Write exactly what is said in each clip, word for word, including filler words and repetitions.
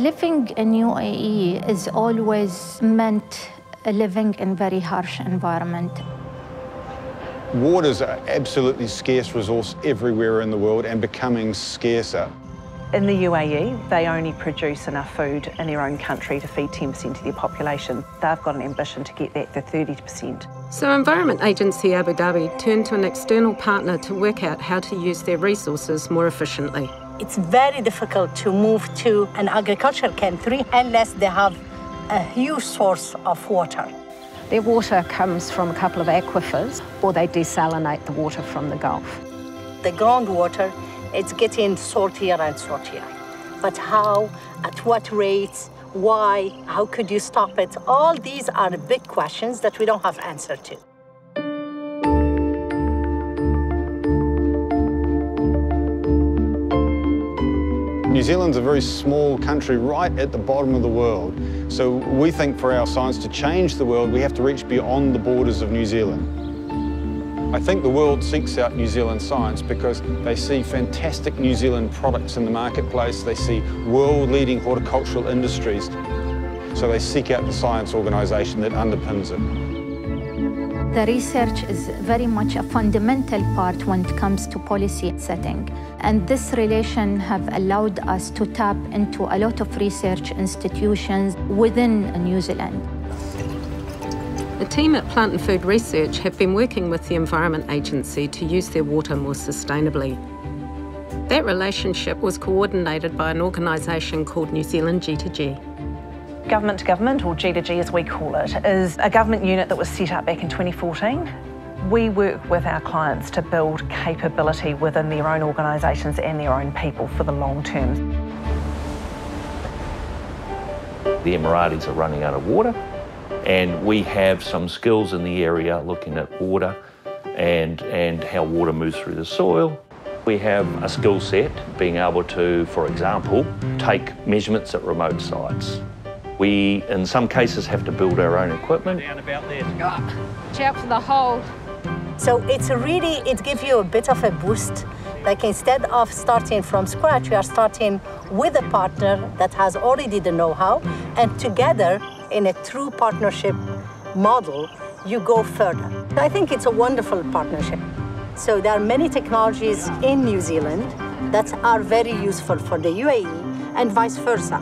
Living in U A E is always meant living in very harsh environment. Water is an absolutely scarce resource everywhere in the world and becoming scarcer. In the U A E, they only produce enough food in their own country to feed ten percent of their population. They've got an ambition to get that to thirty percent. So Environment Agency Abu Dhabi turned to an external partner to work out how to use their resources more efficiently. It's very difficult to move to an agriculture country unless they have a huge source of water. Their water comes from a couple of aquifers, or they desalinate the water from the Gulf. The groundwater, it's getting saltier and saltier. But how, at what rates, why, how could you stop it? All these are big questions that we don't have answer to. New Zealand's a very small country right at the bottom of the world. So we think for our science to change the world, we have to reach beyond the borders of New Zealand. I think the world seeks out New Zealand science because they see fantastic New Zealand products in the marketplace. They see world-leading horticultural industries. So they seek out the science organisation that underpins it. The research is very much a fundamental part when it comes to policy setting. And this relation have allowed us to tap into a lot of research institutions within New Zealand. The team at Plant and Food Research have been working with the Environment Agency to use their water more sustainably. That relationship was coordinated by an organisation called New Zealand G two G. Government to Government, or G two G as we call it, is a government unit that was set up back in twenty fourteen. We work with our clients to build capability within their own organisations and their own people for the long term. The Emiratis are running out of water, and we have some skills in the area looking at water and, and how water moves through the soil. We have a skill set being able to, for example, take measurements at remote sites. We, in some cases, have to build our own equipment. Down about there. Watch out for the hole. So it's really, it gives you a bit of a boost. Like instead of starting from scratch, we are starting with a partner that has already the know-how, and together, in a true partnership model, you go further. I think it's a wonderful partnership. So there are many technologies in New Zealand that are very useful for the U A E and vice versa.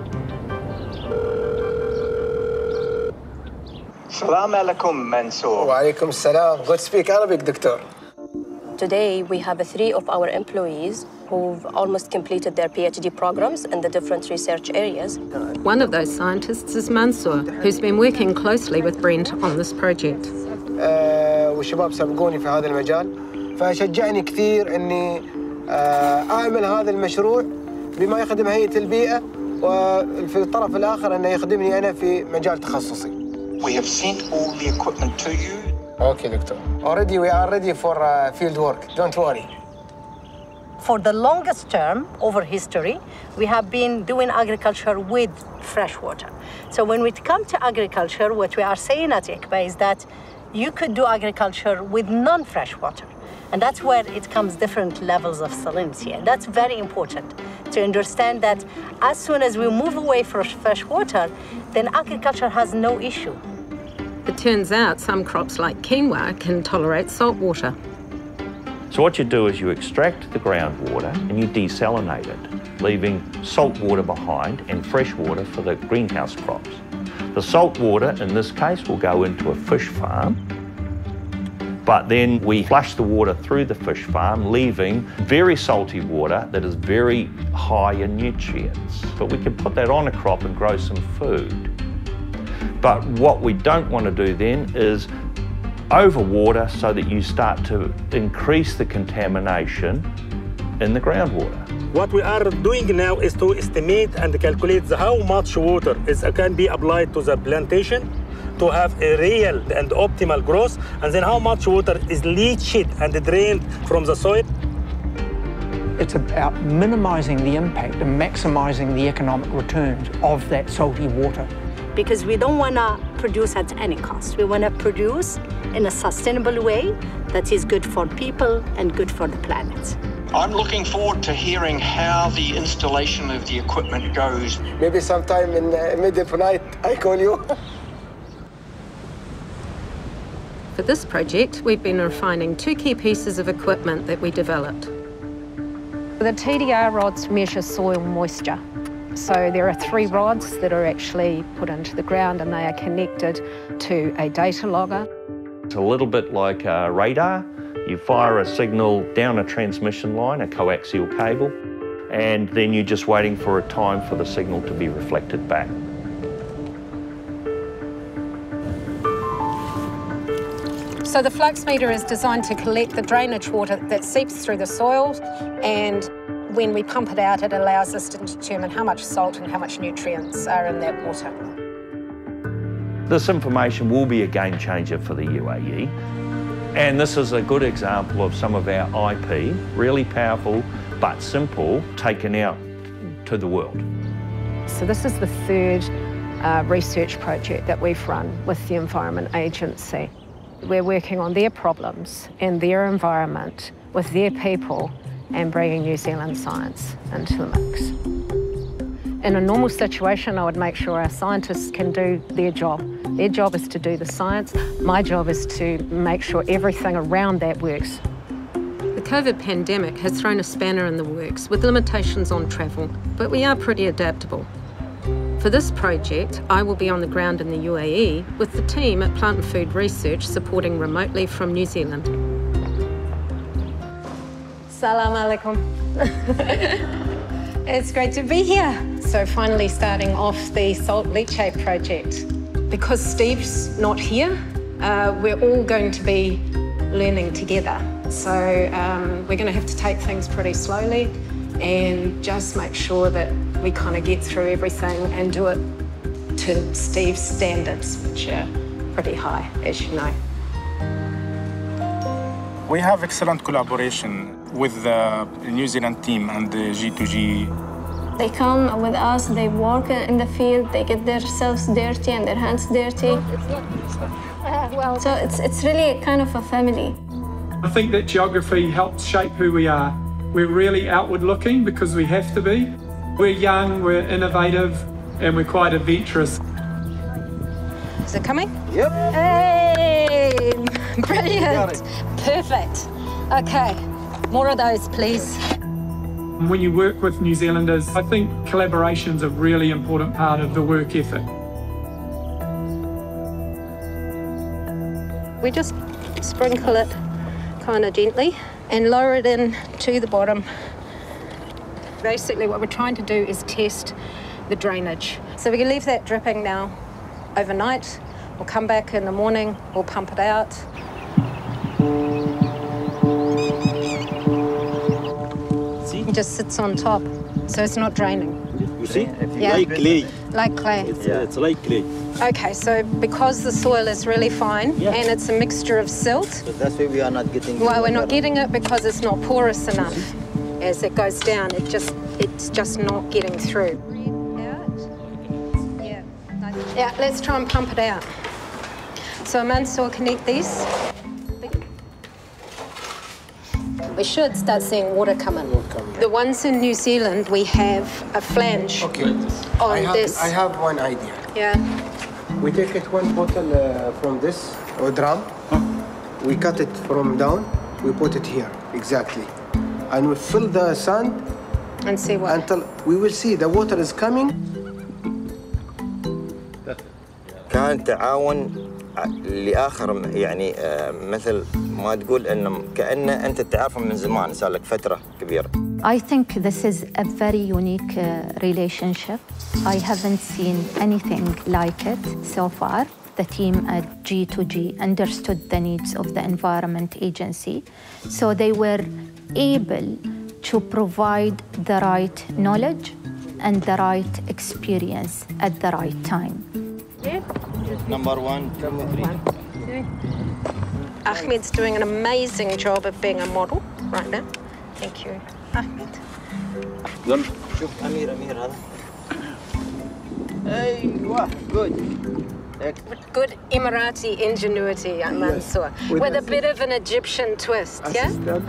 Assalamu alaikum, Mansoor. Wa alaikum salam. Good to speak Arabic, Doctor. Today, we have three of our employees who've almost completed their PhD programs in the different research areas. One of those scientists is Mansoor, who's been working closely with Brent on this project. والشباب سبقوني في هذا المجال، فشجعني كثير إني أعمل هذا المشروع بما يخدم هيئة البيئة، وفي الطرف الآخر أنه يخدمني أنا في مجال تخصصي. We have sent all the equipment to you. Okay, Doctor. Already we are ready for uh, field work. Don't worry. For the longest term over history, we have been doing agriculture with fresh water. So when we come to agriculture, what we are saying at I C B A is that you could do agriculture with non-fresh water. And that's where it comes different levels of salinity. And that's very important to understand that as soon as we move away from fresh water, then agriculture has no issue. It turns out some crops like quinoa can tolerate salt water. So what you do is you extract the groundwater and you desalinate it, leaving salt water behind and fresh water for the greenhouse crops. The salt water, in this case, will go into a fish farm, but then we flush the water through the fish farm, leaving very salty water that is very high in nutrients. But we can put that on a crop and grow some food. But what we don't want to do then is overwater so that you start to increase the contamination in the groundwater. What we are doing now is to estimate and calculate how much water is, can be applied to the plantation to have a real and optimal growth, and then how much water is leached and drained from the soil. It's about minimising the impact and maximising the economic returns of that salty water. Because we don't want to produce at any cost. We want to produce in a sustainable way that is good for people and good for the planet. I'm looking forward to hearing how the installation of the equipment goes. Maybe sometime in the middle of the night I call you. For this project, we've been refining two key pieces of equipment that we developed. The T D R rods measure soil moisture. So there are three rods that are actually put into the ground and they are connected to a data logger. It's a little bit like a radar. You fire a signal down a transmission line, a coaxial cable, and then you're just waiting for a time for the signal to be reflected back. So the flux meter is designed to collect the drainage water that seeps through the soil, and when we pump it out, it allows us to determine how much salt and how much nutrients are in that water. This information will be a game changer for the U A E, and this is a good example of some of our I P, really powerful but simple, taken out to the world. So this is the third uh, research project that we've run with the Environment Agency. We're working on their problems and their environment with their people and bringing New Zealand science into the mix. In a normal situation, I would make sure our scientists can do their job. Their job is to do the science. My job is to make sure everything around that works. The COVID pandemic has thrown a spanner in the works with limitations on travel, but we are pretty adaptable. For this project, I will be on the ground in the U A E with the team at Plant and Food Research supporting remotely from New Zealand. Salam alaikum. It's great to be here. So finally starting off the salt leachate project. Because Steve's not here, uh, we're all going to be learning together. So um, we're going to have to take things pretty slowly and just make sure that we kind of get through everything and do it to Steve's standards, which are pretty high, as you know. We have excellent collaboration with the New Zealand team and the G two G. They come with us, they work in the field, they get themselves dirty and their hands dirty. well, so it's, it's really kind of a family. I think that geography helps shape who we are. We're really outward looking because we have to be. We're young, we're innovative, and we're quite adventurous. Is it coming? Yep. Hey, brilliant. Perfect. Okay, more of those, please. When you work with New Zealanders, I think collaboration's a really important part of the work ethic. We just sprinkle it kind of gently and lower it in to the bottom. Basically what we're trying to do is test the drainage. So we can leave that dripping now overnight. We'll come back in the morning, we'll pump it out. See? It just sits on top, so it's not draining. You see? Yeah. Like clay. Like clay. It's, yeah, it's like clay. Okay, so because the soil is really fine yeah. and it's a mixture of silt. So that's why we are not getting. Well, we're not getting it because it's not porous enough. As it goes down, it just it's just not getting through. Yeah. Yeah, let's try and pump it out. So Mansour, connect these. We should start seeing water coming. The ones in New Zealand, we have a flange okay. on I have, this. I have one idea. Yeah. We take it one bottle uh, from this, or drum. Huh? We cut it from down. We put it here, exactly. And we fill the sand. And see what? Until we will see the water is coming. كان تعاون لآخر يعني مثل ما تقول إنه كأنه أنت تعرفهم من زمان صار لك فترة كبيرة. I think this is a very unique uh, relationship. I haven't seen anything like it so far. The team at G two G understood the needs of the Environment Agency, so they were able to provide the right knowledge and the right experience at the right time. Number one, two, three. Ahmed's doing an amazing job of being a model right now. Thank you, Ahmed. شوف أمير أمير هذا. أيوة, good. Good Emirati ingenuity, Mansour, yes. with, with a bit of an Egyptian twist, yeah?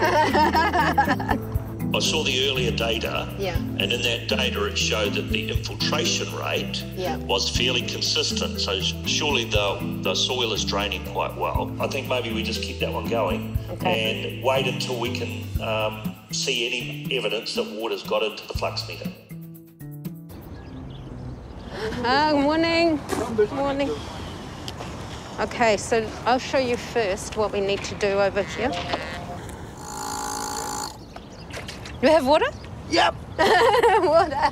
I saw the earlier data, yeah. and in that data it showed that the infiltration rate yeah. was fairly consistent, so surely the, the soil is draining quite well. I think maybe we just keep that one going okay. and wait until we can um, see any evidence that water's got into the flux meter. Ah, good morning. Good morning. Okay, so I'll show you first what we need to do over here. Do you have water? Yep. Water.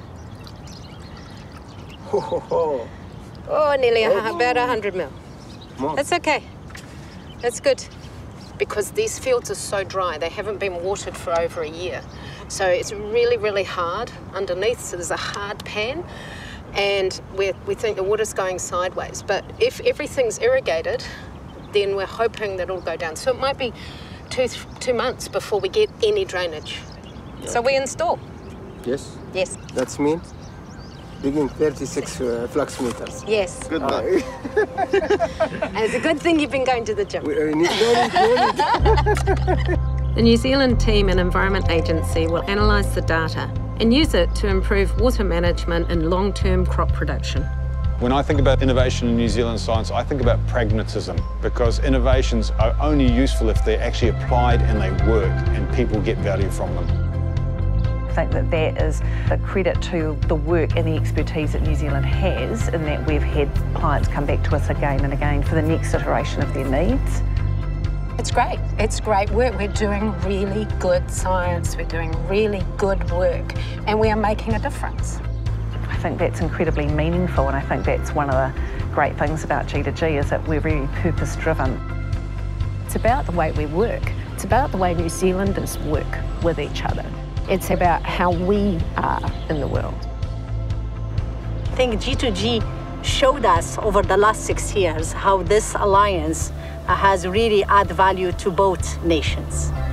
Oh, oh nearly oh. about one hundred mil. More. That's okay. That's good. Because these fields are so dry, they haven't been watered for over a year. So it's really, really hard underneath, so there's a hard pan. And we we think the water's going sideways. But if everything's irrigated, then we're hoping that it'll go down. So it might be two, two months before we get any drainage. Yeah. So we install. Yes? Yes. That means digging thirty-six uh, flux meters. Yes. Good luck. And it's a good thing you've been going to the gym. We, we need, no need, no need. The New Zealand team and Environment Agency will analyse the data and use it to improve water management and long-term crop production. When I think about innovation in New Zealand science, I think about pragmatism, because innovations are only useful if they're actually applied and they work and people get value from them. I think that that is a credit to the work and the expertise that New Zealand has, in that we've had clients come back to us again and again for the next iteration of their needs. It's great. It's great work. We're doing really good science. We're doing really good work, and we are making a difference. I think that's incredibly meaningful, and I think that's one of the great things about G two G is that we're very purpose-driven. It's about the way we work. It's about the way New Zealanders work with each other. It's about how we are in the world. I think G two G showed us over the last six years how this alliance has really added value to both nations.